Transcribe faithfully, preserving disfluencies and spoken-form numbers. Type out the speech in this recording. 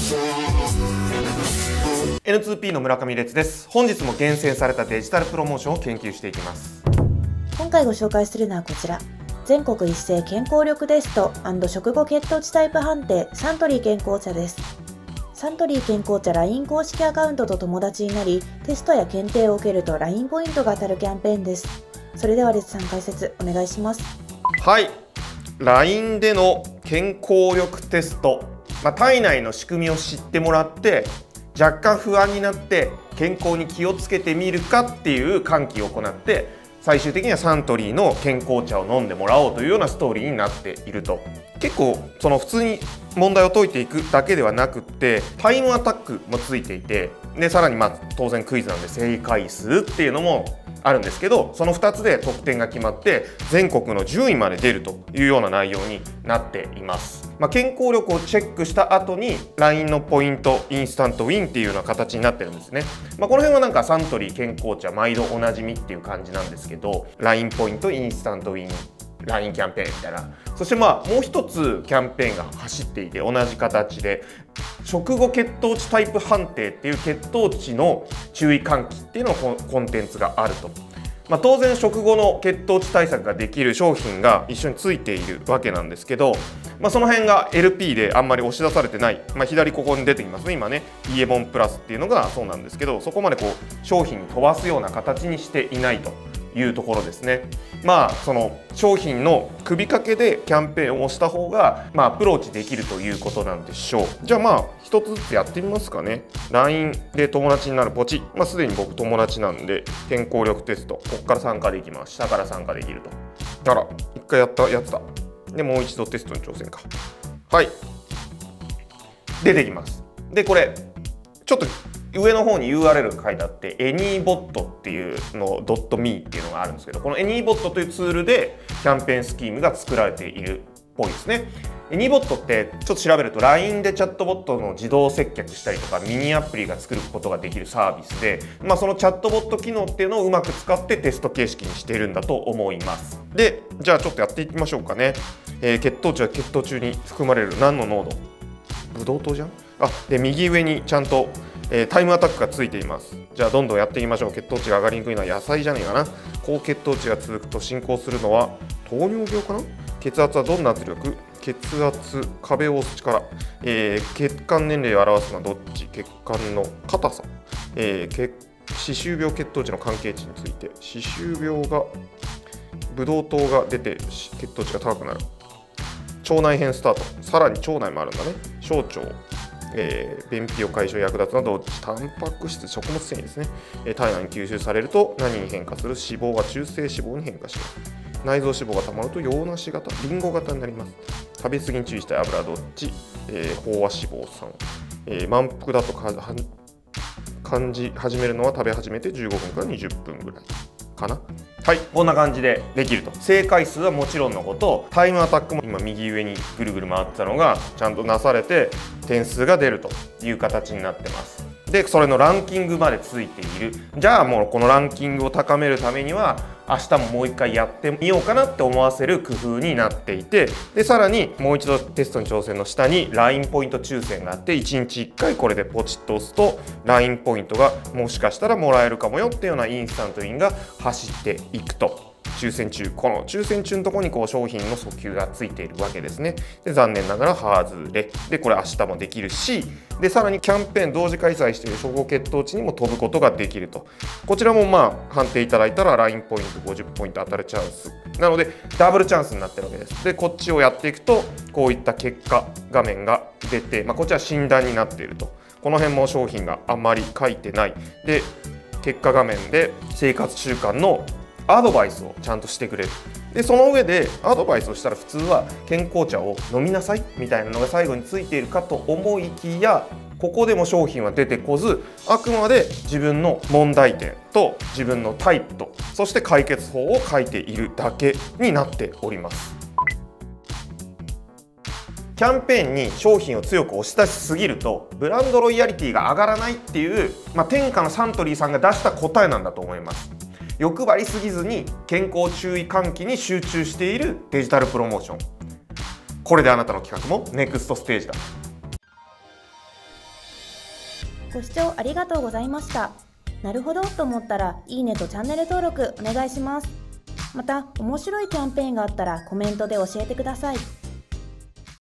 エヌツーピー の村上烈です。本日も厳選されたデジタルプロモーションを研究していきます。 今回ご紹介するのはこちら。全国一斉健康力テスト&食後血糖値タイプ判定サントリー健康茶です。サントリー健康茶 ライン 公式アカウントと友達になり、テストや検定を受けると ライン ポイントが当たるキャンペーンです。それでは烈さん解説お願いします。 はい、ライン での健康力テスト、まあ、体内の仕組みを知ってもらって若干不安になって健康に気をつけてみるかっていう喚起を行って、最終的にはサントリーの健康茶を飲んでもらおうというようなストーリーになっていると。結構その普通に問題を解いていくだけではなくって、タイムアタックもついていて、でさらにまあ当然クイズなんで正解数っていうのもあるんですけど、そのふたつで得点が決まって全国の順位まで出るというような内容になっています。まあ、健康力をチェックした後に ライン のポイントインスタントウィンっていうような形になってるんですね。まあ、この辺はなんかサントリー健康茶毎度おなじみっていう感じなんですけど、 ライン ポイントインスタントウィンライン キャンペーンみたいな。そしてまあもう一つキャンペーンが走っていて、同じ形で食後血糖値タイプ判定っていう血糖値の注意喚起っていうののコンテンツがあると。まあ、当然食後の血糖値対策ができる商品が一緒についているわけなんですけど、まあ、その辺が エルピー であんまり押し出されてない、まあ、左ここに出てきますね今ね、イエボンプラスっていうのがそうなんですけど、そこまでこう商品に飛ばすような形にしていないというところですね。まあその商品の首掛けでキャンペーンをした方が、まあ、アプローチできるということなんでしょう。じゃあまあ一つずつやってみますかね。 ライン で友達になるポチ、まあ、すでに僕友達なんで健康力テスト、ここから参加できます。下から参加できると。あら一回やったやつだ。でもう一度テストに挑戦か。はい出てきます。でこれちょっと上の方に ユーアールエル が書いてあって エニーボット っていうの .me っていうのがあるんですけど、この エニーボット というツールでキャンペーンスキームが作られているっぽいですね。エニーボット ってちょっと調べると ライン でチャットボットの自動接客したりとかミニアプリが作ることができるサービスで、まあ、そのチャットボット機能っていうのをうまく使ってテスト形式にしているんだと思います。でじゃあちょっとやっていきましょうかね。えー、血糖値は血糖中に含まれる何の濃度？ブドウ糖じゃん。あで右上にちゃんとえー、タイムアタックがついています。じゃあどんどんやっていきましょう。血糖値が上がりにくいのは野菜じゃねえかな。高血糖値が続くと進行するのは糖尿病かな。血圧はどんな圧力？血圧、壁を押す力、えー、血管年齢を表すのはどっち？血管の硬さ、えー、血歯周病血糖値の関係値について、歯周病がブドウ糖が出て血糖値が高くなる。腸内編スタート、さらに腸内もあるんだね。小腸、えー、便秘を解消に役立つなどタンパク質、食物繊維ですね、えー、体内に吸収されると何に変化する？脂肪が中性脂肪に変化します。内臓脂肪がたまると洋梨型、リンゴ型になります。食べ過ぎに注意したい油はどっち？えー、飽和脂肪酸、えー、満腹だとか感じ始めるのは食べ始めてじゅうごふんからにじゅっぷんぐらいかな。はい、こんな感じでできると。正解数はもちろんのこと、タイムアタックも今右上にぐるぐる回ってたのがちゃんとなされて点数が出るという形になってます。でそれのランキングまでついている。じゃあもうこのランキングを高めるためには明日ももう一回やってみようかなって思わせる工夫になっていて、でさらにもう一度テストに挑戦の下に ライン ポイント抽選があって、いちにちいっかいこれでポチッと押すと ライン ポイントがもしかしたらもらえるかもよっていうようなインスタントインが走っていくと。抽選中、この抽選中のところにこう商品の訴求がついているわけですね。で残念ながら外れで、これ明日もできるし、でさらにキャンペーン同時開催している食後血糖値にも飛ぶことができると。こちらもまあ判定いただいたら ライン ポイントごじゅっポイント当たるチャンスなのでダブルチャンスになってるわけです。でこっちをやっていくとこういった結果画面が出て、まあ、こっちは診断になっていると。この辺も商品があんまり書いてないで、結果画面で生活習慣のアドバイスをちゃんとしてくれる。でその上でアドバイスをしたら普通は健康茶を飲みなさいみたいなのが最後についているかと思いきや、ここでも商品は出てこず、あくまで自分の問題点と自分のタイプとそして解決法を書いているだけになっております。キャンペーンに商品を強く押し出しすぎるとブランドロイヤリティが上がらないっていう、まあ、天下のサントリーさんが出した答えなんだと思います。欲張りすぎずに健康注意喚起に集中しているデジタルプロモーション。これであなたの企画もネクストステージだ。 ご視聴ありがとうございました。なるほどと思ったら、いいねとチャンネル登録お願いします。また、面白いキャンペーンがあったらコメントで教えてください。